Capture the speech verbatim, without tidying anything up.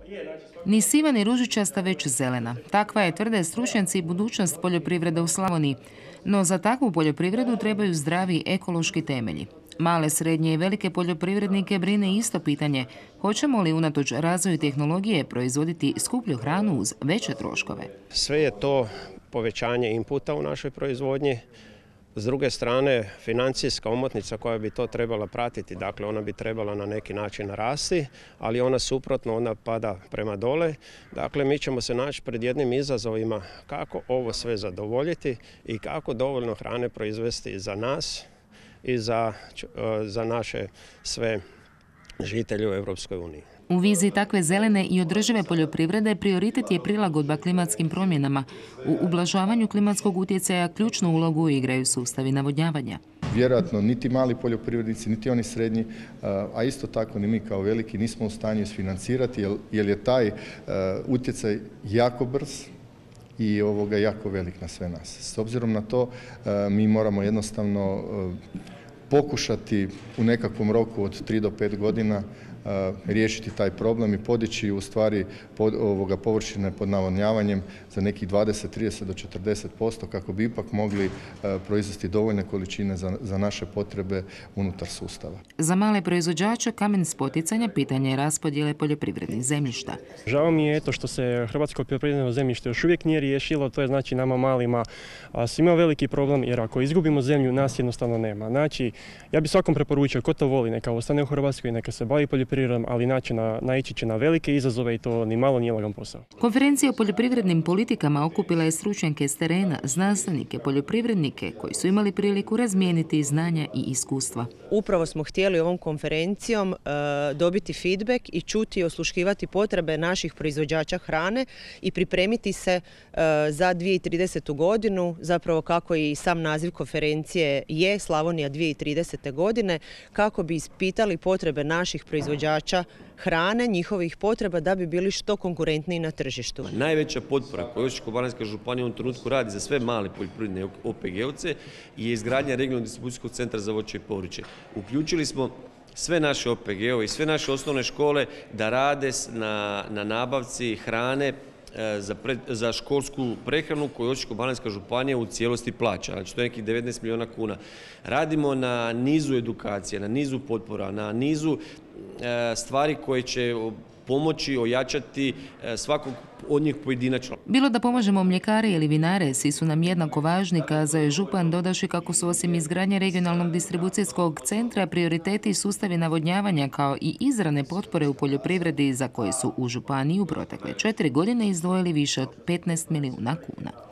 Ni siva ni ružičasta, već zelena. Takva je, tvrde stručnjaci, budućnost poljoprivrede u Slavoniji. No za takvu poljoprivredu trebaju zdravi ekološki temelji. Male, srednje i velike poljoprivrednike brine isto pitanje: hoćemo li unatoč razvoju tehnologije proizvoditi skuplju hranu uz veće troškove? Sve je to povećanje inputa u našoj proizvodnji. S druge strane, financijska omotnica koja bi to trebala pratiti, dakle ona bi trebala na neki način rasti, ali ona suprotno, ona pada prema dole. Dakle, mi ćemo se naći pred jednim izazovima kako ovo sve zadovoljiti i kako dovoljno hrane proizvesti za nas i za, za naše sve žitelje u Europskoj uniji. U viziji takve zelene i održive poljoprivrede prioritet je prilagodba klimatskim promjenama. U ublažavanju klimatskog utjecaja ključnu ulogu igraju sustavi navodnjavanja. Vjerojatno niti mali poljoprivrednici, niti oni srednji, a isto tako ni mi kao veliki nismo u stanju isfinancirati, jer je taj utjecaj jako brz i ovoga jako velik na sve nas. S obzirom na to, mi moramo jednostavno pokušati u nekakvom roku od tri do pet godina riješiti taj problem i podići u stvari pod, ovoga, površine pod navodnjavanjem za nekih dvadeset, trideset do četrdeset posto kako bi ipak mogli uh, proizvesti dovoljne količine za, za naše potrebe unutar sustava. Za male proizvođače kamen spoticanja pitanje je raspodjele poljoprivrednih zemljišta. Žao mi je eto što se hrvatsko poljoprivredno zemljište još uvijek nije riješilo, to je znači nama malima svima veliki problem, jer ako izgubimo zemlju nas jednostavno nema. Znači, ja bih svakom preporučio ko to voli neka ostane u Hrvatskoj i neka se bavi poljoprivredom, ali naći na, naići će na velike izazove i to ni malo nije lagan posao. Konferencija o poljoprivrednim politikama okupila je stručnjake s terena, znanstvenike, poljoprivrednike koji su imali priliku razmijeniti znanja i iskustva. Upravo smo htjeli ovom konferencijom e, dobiti feedback i čuti i osluškivati potrebe naših proizvođača hrane i pripremiti se e, za dvije tisuće tridesetu godinu, zapravo kako i sam naziv konferencije je Slavonija dvije tisuće tridesete godine, kako bi ispitali potrebe naših proizvođača hrane, njihovih potreba da bi bili što konkurentniji na tržištu. Najveća potpora koju Osječko-baranjska županija u ovom trenutku radi za sve male poljoprivredne O P G ovce je izgradnja regionalnog distribucijskog centra za voće i povrće. Uključili smo sve naše O P G ove i sve naše osnovne škole da rade na, na nabavci hrane Za, pred, za školsku prehranu koju Osječko-baranjska županija u cijelosti plaća, znači to je nekih devetnaest milijuna kuna. Radimo na nizu edukacija, na nizu potpora, na nizu e, stvari koje će pomoći, ojačati svakog od njih pojedinačno. Bilo da pomažemo mljekare ili vinare, svi su nam jednako važni, kazao je župan, dodavši kako su osim izgradnje regionalnog distribucijskog centra prioriteti sustavi navodnjavanja kao i izravne potpore u poljoprivredi za koje su u županiji u protekle četiri godine izdvojili više od petnaest milijuna kuna.